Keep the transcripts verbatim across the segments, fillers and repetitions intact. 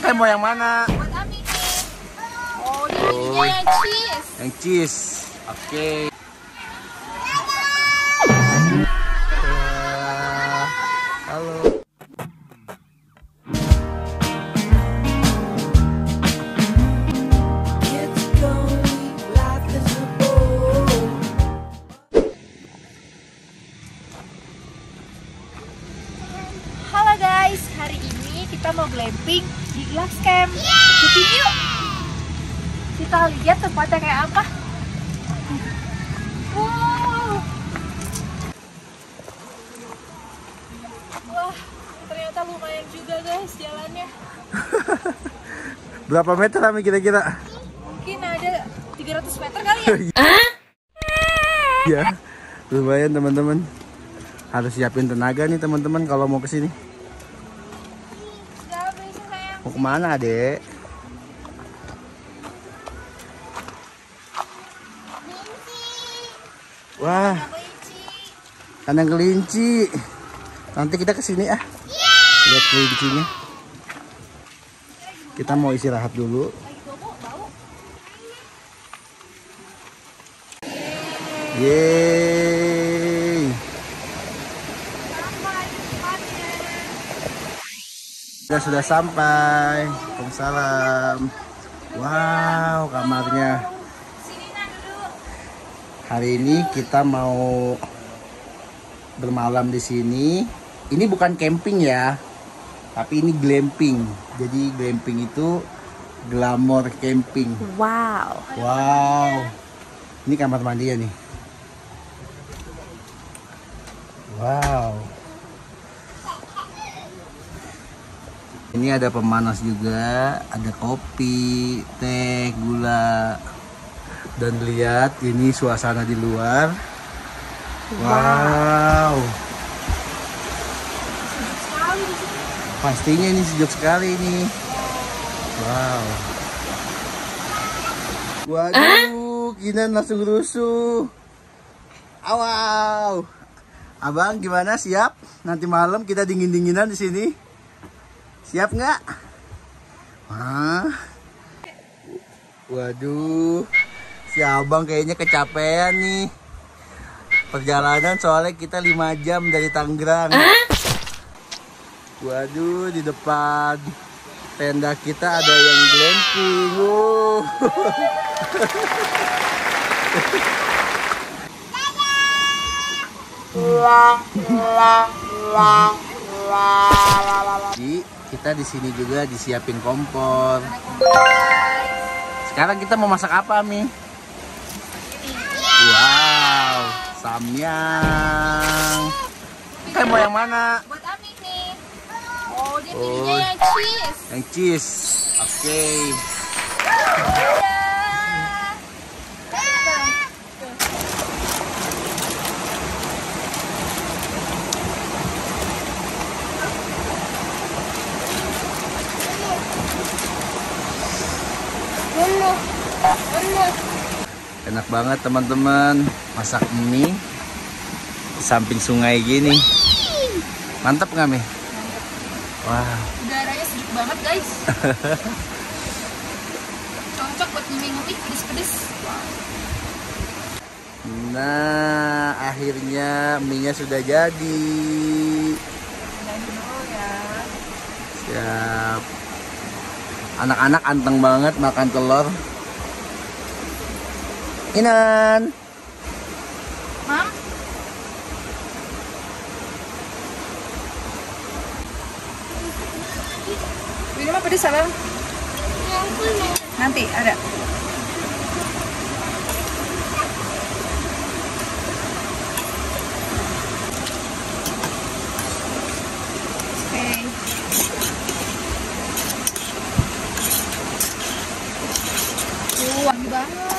Kakak mau yang mana? Buat Ami nih. Oh, ini yang cheese. Yang cheese. Oke. Okay. Halo. Halo guys, hari ini kita mau glamping di Glass Camp. Ikutin yuk. Kita lihat tempatnya kayak apa. Wow. Wah, ternyata lumayan juga guys jalannya. Berapa meter Ami kira-kira? Mungkin ada tiga ratus meter kali ya. Ya, lumayan teman-teman. Harus siapin tenaga nih teman-teman kalau mau kesini. Mau kemana adek? Wah, kandang kelinci. Nanti kita kesini ah. Lihat kelincinya. Kita mau istirahat dulu. Yeay. Kita sudah sampai. Waalaikumsalam. Wow, kamarnya. Hari ini kita mau bermalam di sini. Ini bukan camping ya, tapi ini glamping. Jadi glamping itu glamour camping. Wow. Wow. Ini kamar mandi ya nih. Wow. Ini ada pemanas juga, ada kopi, teh, gula. Dan lihat ini suasana di luar. Wow. Pastinya ini sejuk sekali ini. Wow. Waduh, Kinan langsung rusuh. Wow. Abang gimana, siap? Nanti malam kita dingin-dinginan di sini. Siap nggak? Hah? Waduh. Si abang kayaknya kecapean nih. Perjalanan soalnya kita lima jam dari Tangerang. Waduh, di depan tenda kita ada yang glamping. Oh. Jadi kita di sini juga disiapin kompor. Sekarang kita mau masak apa, Mi? Wow, samyang. Kita mau yang mana? Buat Ami nih. Oh, dia Oh. pilihnya yang cheese. Yang cheese. Oke. Okay. Enak banget teman-teman, masak mie di samping sungai gini. Mantap nggak, Mi? Wah. Udaranya sejuk banget guys. Cocok buat ngumi-ngumi pedes-pedes. Nah, akhirnya mie-nya sudah jadi. Dan dulu ya. Siap. Anak-anak anteng banget makan telur. Kinan. Mam. Ini mah pedes apa? Nanti ada. Oke. Uh, wangi banget.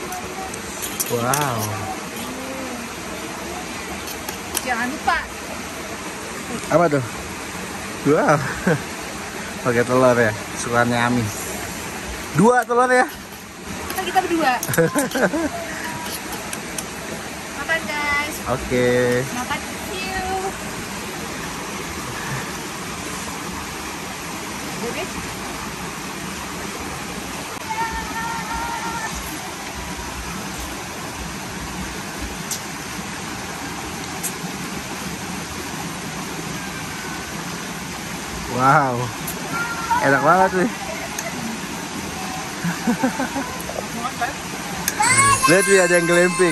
Wow. Jangan lupa. Apa tuh? Wow. Pakai telur ya, sukaannya Ami. Dua telur ya? Kan kita berdua. Makan guys. Oke. Makan yuk. Oke. Wow, enak banget nih. Lihat nih ada yang glamping.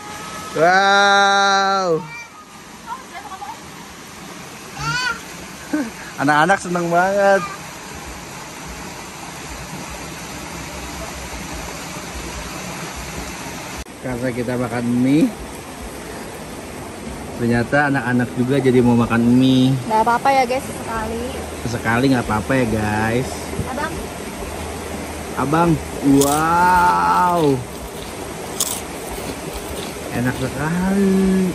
Wow. Anak-anak seneng banget. Karena kita makan mie, ternyata anak-anak juga jadi mau makan mie. Nggak apa-apa ya guys, sekali. Sekali nggak apa-apa ya guys. Abang. Abang, wow, enak sekali.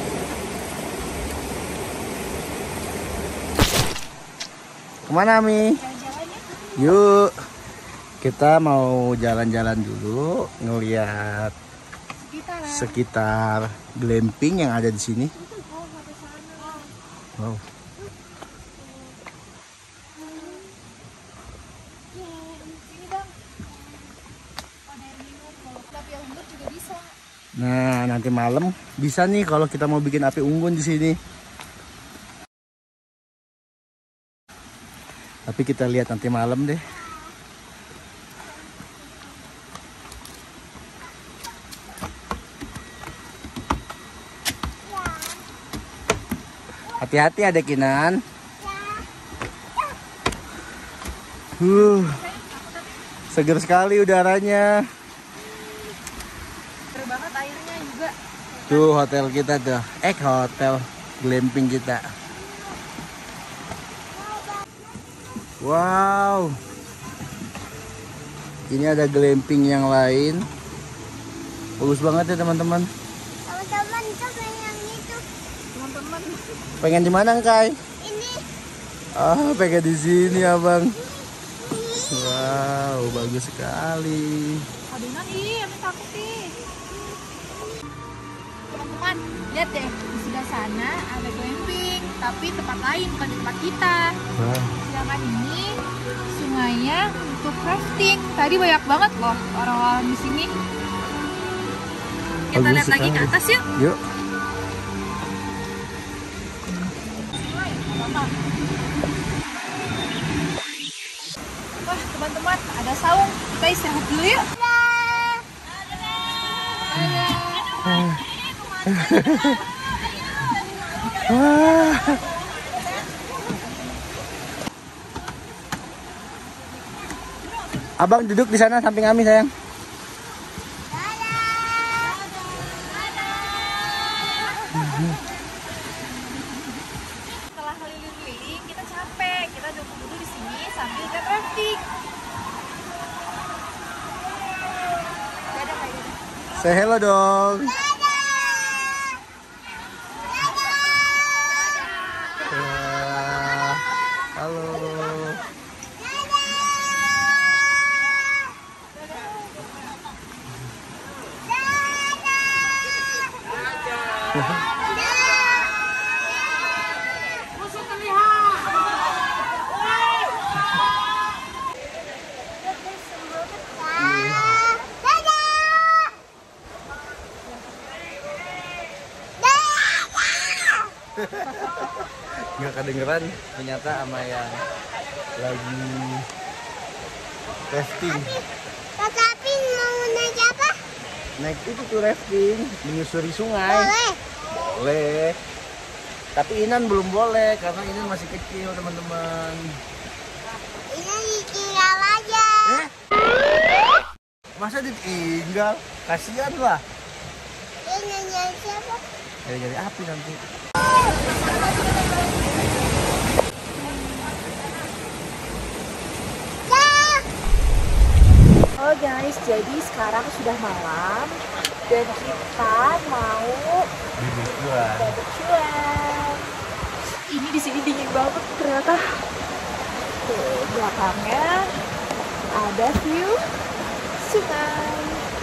Kemana Mi? Yuk, kita mau jalan-jalan dulu, ngeliat sekitar glamping yang ada di sini. Wow. Nah, nanti malam bisa nih kalau kita mau bikin api unggun di sini. Tapi kita lihat nanti malam deh. Hati-hati ada Kinan. Uh, seger sekali udaranya. Seru banget airnya juga. Tuh hotel kita tuh, eh hotel glamping kita. Wow, ini ada glamping yang lain. Bagus banget ya teman-teman. Teman-teman itu pengen itu. Teman-teman. Pengen di mana Kai? Ini. Ah, pengen di sini abang. Wow, bagus sekali. Adunan ih, aku takut nih. Teman-teman, lihat deh di sebelah sana ada glamping, tapi tempat lain bukan di tempat kita. Wow. Sedangkan ini sungainya untuk rafting. Tadi banyak banget loh orang-orang di sini. Kita Bagus lihat lagi ke sekali. atas yuk. Yuk. Wah teman-teman, ada saung. Kita istirahat dulu yuk. Wah. Abang duduk di sana samping Ami sayang. Setelah keliling-keliling, kita capek. Kita duduk dulu di sini sambil lihat rafting. Dadah, Kak Ida. Say hello dong. Wah, halo. Nggak kedengeran ternyata sama yang lagi rafting. Tapi mau naik apa? Naik itu tuh rafting, menyusuri sungai. Boleh. Boleh. Tapi Inan belum boleh karena Inan masih kecil teman-teman. Ini ditinggal aja. Eh? Masa ditinggal? Kasihan lah. Ini nyari siapa? Jadi api nanti. Oh guys, jadi sekarang sudah malam dan kita mau Bibuan. barbekyuan. Ini di sini dingin banget ternyata. Tuh belakangnya ada view sungai.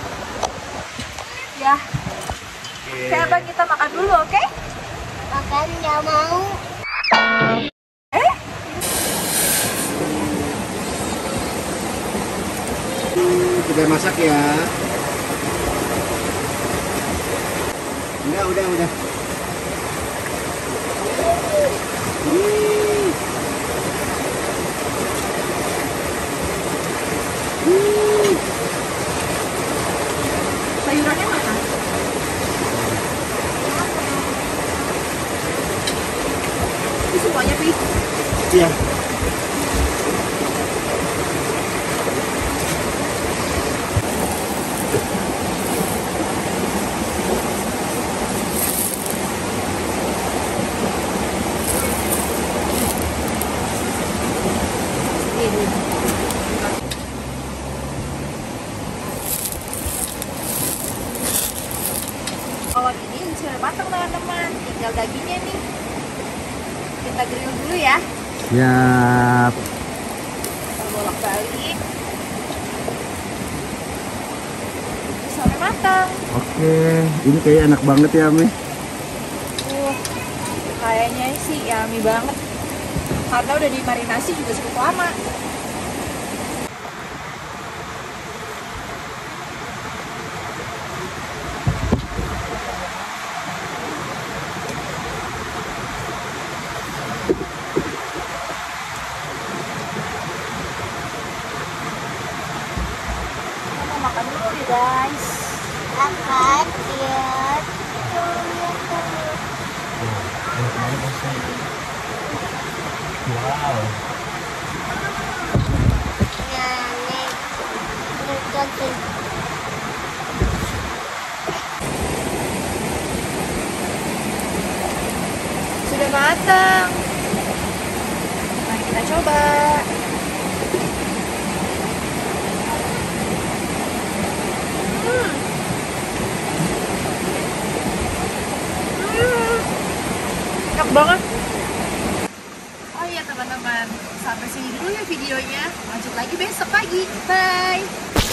Ya, sekarang kita makan dulu, oke? Makan nggak mau. Eh? Kita masak ya. Udah, udah, udah. Hmm. tinggal dagingnya nih. Kita grill dulu ya. Siap. Kita bolak-balik sampai matang. Oke, ini kayak enak banget ya, Mi. Uh, kayaknya sih yummy banget. Karena udah dimarinasi juga cukup lama. Kita mau makan dulu nih guys. Makan, lihat. Wow. Nah, nih. Ini Sudah matang. Mari kita coba. Hmm. Hmm. Enak banget. Oh iya teman-teman, sampai sini dulu ya videonya. Lanjut lagi besok pagi. Bye.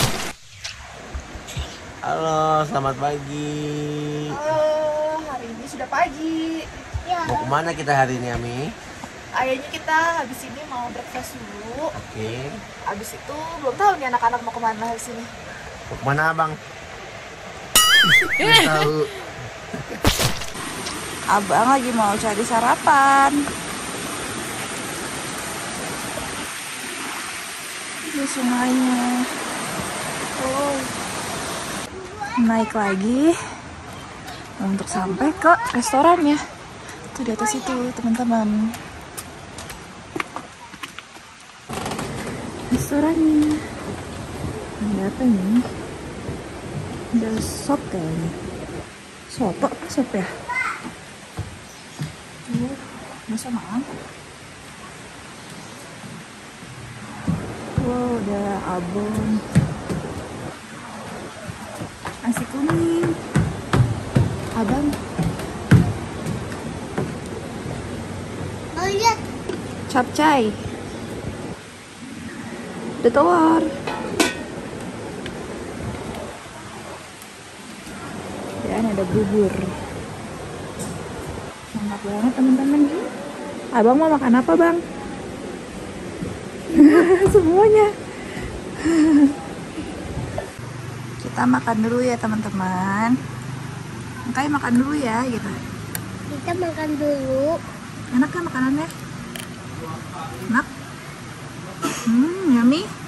Halo, selamat pagi. Oh, hari ini sudah pagi. Ya. Mau kemana kita hari ini, Ami? Kayaknya kita habis ini mau breakfast dulu. Oke. Habis itu belum tahu nih anak-anak mau kemana habis ini. Mau kemana, Abang? Nggak tahu. Abang lagi mau cari sarapan. Di sungainya. Oh. Naik lagi untuk sampai ke restorannya. Tuh di atas itu, teman-teman. Restorannya. Ada apa ini? Ada sop kayaknya. Soto apa sop ya? Tuh, masa malam. Wow, ada abon. Nasi kuning. Abang. Oh, lihat. Capcay. Ada telur. Dan ada bubur. Mantap banget teman-teman. Abang mau makan apa bang? Semuanya. Kita makan dulu ya teman-teman. Makanya makan dulu ya gitu. Kita makan dulu. Enak kan makanannya? Enak? Hmm, yummy.